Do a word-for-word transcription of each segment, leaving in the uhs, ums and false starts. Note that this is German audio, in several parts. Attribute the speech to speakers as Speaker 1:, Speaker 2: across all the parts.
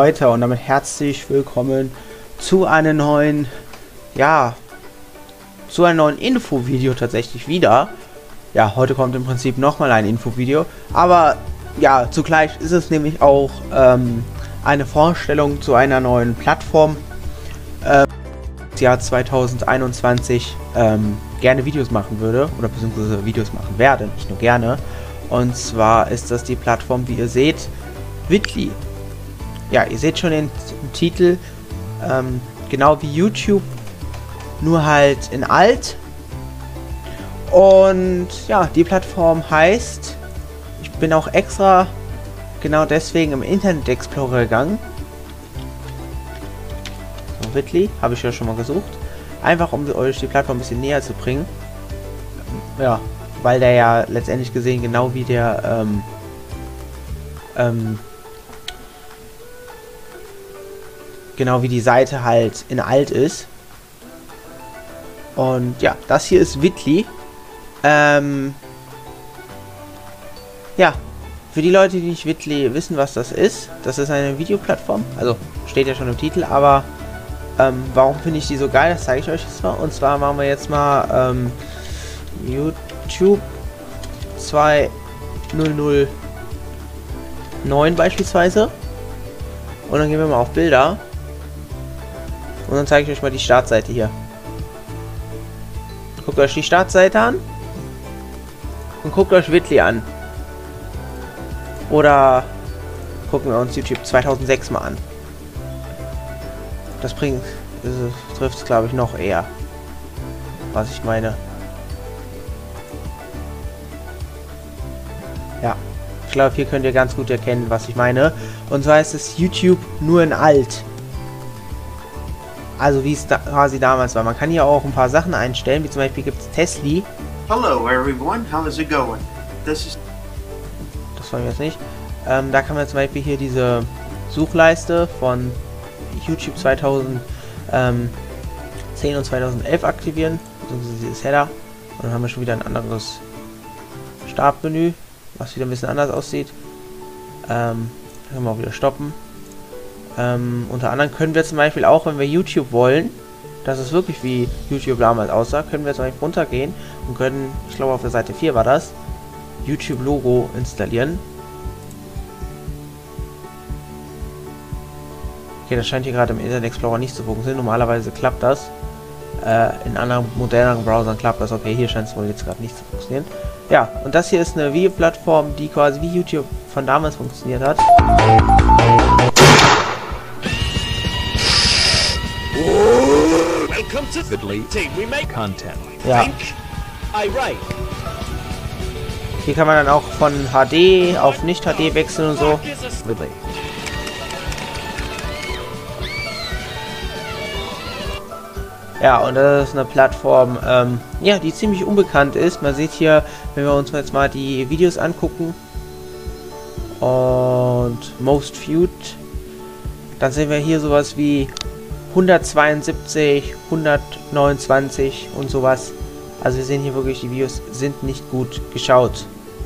Speaker 1: Leute und damit herzlich willkommen zu einem neuen, ja, zu einem neuen Infovideo tatsächlich wieder. Ja, heute kommt im Prinzip nochmal ein Infovideo, aber ja, zugleich ist es nämlich auch ähm, eine Vorstellung zu einer neuen Plattform, äh, das Jahr zweitausendeinundzwanzig ähm, gerne Videos machen würde, oder beziehungsweise Videos machen werde, nicht nur gerne. Und zwar ist das die Plattform, wie ihr seht, Vidly. Ja, ihr seht schon den, den Titel, ähm, genau wie YouTube, nur halt in alt. Und ja, die Plattform heißt, ich bin auch extra genau deswegen im Internet Explorer gegangen. So, Vidly, habe ich ja schon mal gesucht. Einfach um euch die Plattform ein bisschen näher zu bringen. Ja, weil der ja letztendlich gesehen genau wie der, ähm, ähm, genau wie die Seite halt in alt ist. Und ja, das hier ist Vidly. Ähm, ja, für die Leute, die nicht Vidly wissen, was das ist, das ist eine Videoplattform. Also, steht ja schon im Titel, aber ähm, warum finde ich die so geil, das zeige ich euch jetzt mal. Und zwar machen wir jetzt mal ähm, YouTube zweitausendneun beispielsweise. Und dann gehen wir mal auf Bilder. Und dann zeige ich euch mal die Startseite hier. Guckt euch die Startseite an. Und guckt euch Vidly an. Oder gucken wir uns YouTube zweitausendsechs mal an. Das bringt, das trifft es glaube ich noch eher, was ich meine. Ja, ich glaube hier könnt ihr ganz gut erkennen, was ich meine. Und zwar ist es YouTube nur in alt. Also wie es da quasi damals war. Man kann hier auch ein paar Sachen einstellen, wie zum Beispiel gibt es Tesli.
Speaker 2: Hello everyone, how is it going? This is
Speaker 1: Das wollen wir jetzt nicht. Ähm, da kann man zum Beispiel hier diese Suchleiste von YouTube zweitausendzehn und zweitausendelf aktivieren, beziehungsweise dieses Header. Und dann haben wir schon wieder ein anderes Startmenü, was wieder ein bisschen anders aussieht. Ähm, da können wir auch wieder stoppen. Ähm, unter anderem können wir zum Beispiel auch, wenn wir YouTube wollen, dass es wirklich wie YouTube damals aussah, können wir zum Beispiel runtergehen und können, ich glaube auf der Seite vier war das, YouTube-Logo installieren. Okay, das scheint hier gerade im Internet Explorer nicht zu funktionieren. Normalerweise klappt das. Äh, in anderen moderneren Browsern klappt das. Okay, hier scheint es wohl jetzt gerade nicht zu funktionieren. Ja, und das hier ist eine Videoplattform, die quasi wie YouTube von damals funktioniert hat.
Speaker 3: Welcome to Vidly. We make content.
Speaker 1: Ja.
Speaker 3: Think, I write.
Speaker 1: Hier kann man dann auch von H D auf Nicht-H D wechseln und so. Vidly. Ja, und das ist eine Plattform, ähm, ja, die ziemlich unbekannt ist. Man sieht hier, wenn wir uns jetzt mal die Videos angucken und Most Viewed, dann sehen wir hier sowas wie hundertzweiundsiebzig, hundertneunundzwanzig und sowas. Also wir sehen hier wirklich, die Videos sind nicht gut geschaut.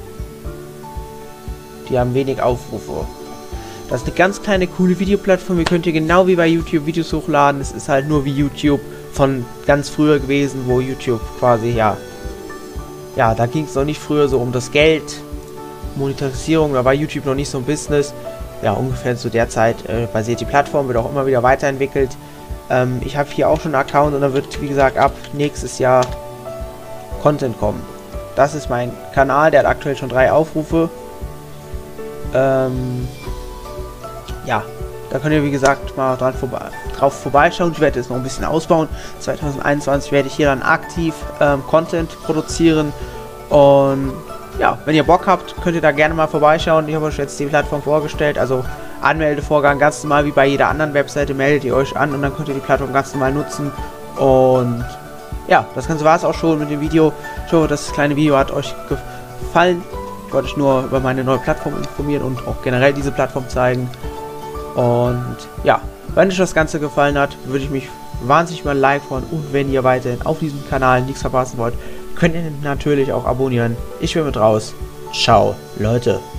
Speaker 1: Die haben wenig Aufrufe. Das ist eine ganz kleine, coole Videoplattform. Ihr könnt hier genau wie bei YouTube Videos hochladen. Es ist halt nur wie YouTube von ganz früher gewesen, wo YouTube quasi, ja, ja, da ging es noch nicht früher so um das Geld, Monetarisierung, da war YouTube noch nicht so ein Business. Ja, ungefähr zu der Zeit äh, basiert die Plattform, wird auch immer wieder weiterentwickelt. Ähm, ich habe hier auch schon einen Account und da wird, wie gesagt, ab nächstes Jahr Content kommen. Das ist mein Kanal, der hat aktuell schon drei Aufrufe. Ähm, ja, da könnt ihr, wie gesagt, mal dran vorbei, drauf vorbeischauen. Ich werde jetzt noch ein bisschen ausbauen. zweitausendeinundzwanzig werde ich hier dann aktiv ähm, Content produzieren. Und ja, wenn ihr Bock habt, könnt ihr da gerne mal vorbeischauen. Ich habe euch jetzt die Plattform vorgestellt. Also Anmeldevorgang ganz normal wie bei jeder anderen Webseite. Meldet ihr euch an und dann könnt ihr die Plattform ganz normal nutzen. Und ja, das Ganze war es auch schon mit dem Video. Ich hoffe, das kleine Video hat euch gefallen. Ich wollte euch nur über meine neue Plattform informieren und auch generell diese Plattform zeigen. Und ja, wenn euch das Ganze gefallen hat, würde ich mich wahnsinnig mal ein Like freuen. Und wenn ihr weiterhin auf diesem Kanal nichts verpassen wollt, könnt ihr natürlich auch abonnieren. Ich bin mit raus. Ciao, Leute.